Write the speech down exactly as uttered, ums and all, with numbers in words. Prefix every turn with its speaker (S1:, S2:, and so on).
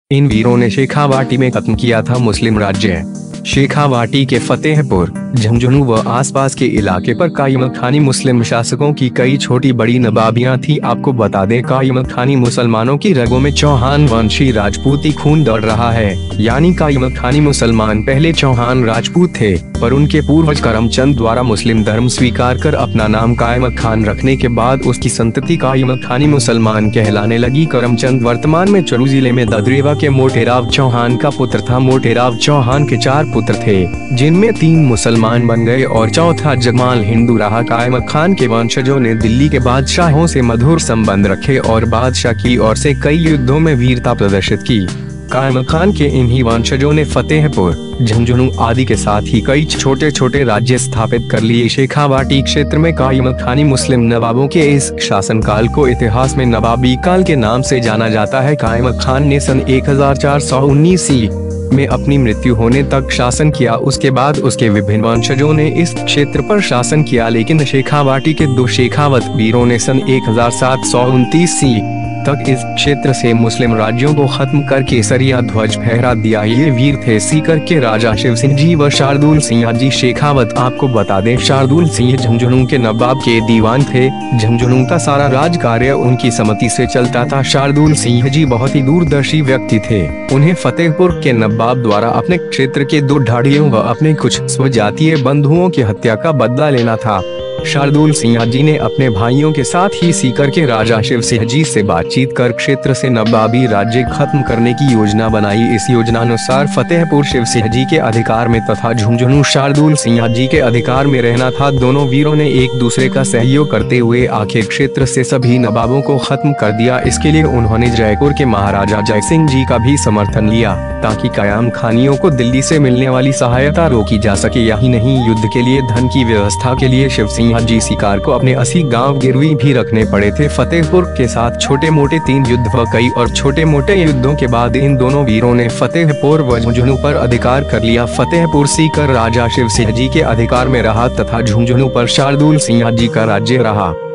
S1: इन वीरों ने शेखावाटी में खत्म किया था मुस्लिम राज्य। शेखावाटी के फतेहपुर, झुंझुनू व आसपास के इलाके पर कायमत खानी मुस्लिम शासकों की कई छोटी बड़ी नवाबियां थी। आपको बता दें, कायमत खानी मुसलमानों की रगों में चौहान वंशी राजपूती खून दौड़ रहा है। यानी कायमत खानी मुसलमान पहले चौहान राजपूत थे, पर उनके पूर्वज करमचंद द्वारा मुस्लिम धर्म स्वीकार कर अपना नाम कायमत खान रखने के बाद उसकी संतति कायमत खानी मुसलमान कहलाने लगी। करमचंद वर्तमान में चुरू जिले में ददरेवा के मोटेराव चौहान का पुत्र था। मोटेराव चौहान के चार पुत्र थे, जिनमें तीन मुसलमान बन गए और चौथा जगमाल हिंदू रहा। कायमत खान के वंशजों ने दिल्ली के बादशाहों से मधुर संबंध रखे और बादशाह की ओर से कई युद्धों में वीरता प्रदर्शित की। कायमत खान के इन्हीं वंशजों ने फतेहपुर, झुंझुनू आदि के साथ ही कई छोटे छोटे राज्य स्थापित कर लिए। शेखावाटी क्षेत्र में कायमत खानी मुस्लिम नवाबों के इस शासनकाल को इतिहास में नवाबी काल के नाम से जाना जाता है। कायमत खान ने सन एक हजार चार सौ उन्नीस ईस्वी में अपनी मृत्यु होने तक शासन किया। उसके बाद उसके विभिन्न वंशजों ने इस क्षेत्र पर शासन किया, लेकिन शेखावाटी के दो शेखावत वीरों ने सन एक हजार सात सौ उनतीस ईस्वी तक इस क्षेत्र से मुस्लिम राज्यों को खत्म कर केसरिया ध्वज फहरा दिया। ये वीर थे सीकर के राजा शिव सिंह जी व शार्दुल सिंह जी शेखावत। आपको बता दें, शार्दुल सिंह झुंझुनू के नवाब के दीवान थे। झुंझुनू का सारा राज कार्य उनकी सम्मति से चलता था। शार्दुल सिंह जी बहुत ही दूरदर्शी व्यक्ति थे। उन्हें फतेहपुर के नवाब द्वारा अपने क्षेत्र के दो ढाड़ियों व अपने कुछ स्वजातीय बंधुओं की हत्या का बदला लेना था। शार्दुल सिंह जी ने अपने भाइयों के साथ ही सीकर के राजा शिव सिंह जी से बातचीत कर क्षेत्र से नवाबी राज्य खत्म करने की योजना बनाई। इस योजना अनुसार फतेहपुर शिव सिंह जी के अधिकार में तथा झुंझुनू शार्दुल सिंह जी के अधिकार में रहना था। दोनों वीरों ने एक दूसरे का सहयोग करते हुए आखिर क्षेत्र से सभी नवाबों को खत्म कर दिया। इसके लिए उन्होंने जयपुर के महाराजा जय सिंह जी का भी समर्थन लिया, ताकि कायम खानियों को दिल्ली से मिलने वाली सहायता रोकी जा सके। यही नहीं, युद्ध के लिए धन की व्यवस्था के लिए शिव सिंह जी सीकर को अपने अस्सी गांव गिरवी भी रखने पड़े थे। फतेहपुर के साथ छोटे मोटे तीन युद्ध व कई और छोटे मोटे युद्धों के बाद इन दोनों वीरों ने फतेहपुर व झुंझुनू पर अधिकार कर लिया। फतेहपुर सीकर राजा शिव सिंह जी के अधिकार में रहा तथा झुंझुनू पर शार्दुल सिंह जी का राज्य रहा।